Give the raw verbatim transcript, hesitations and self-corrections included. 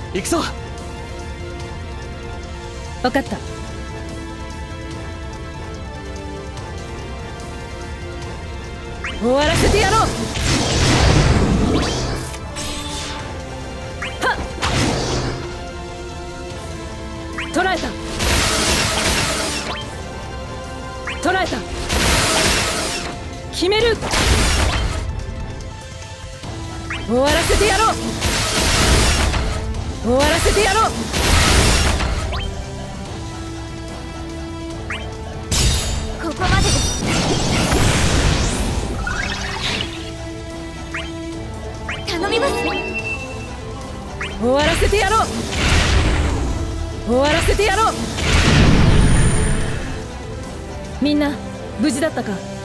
行くぞ。 分かった。終わらせてやろう。はっ、捕らえた。捕らえた。決める。終わらせてやろう。終わらせてやろう。 ここまでです。頼みます。 終わらせてやろう。終わらせてやろう。みんな無事だったか？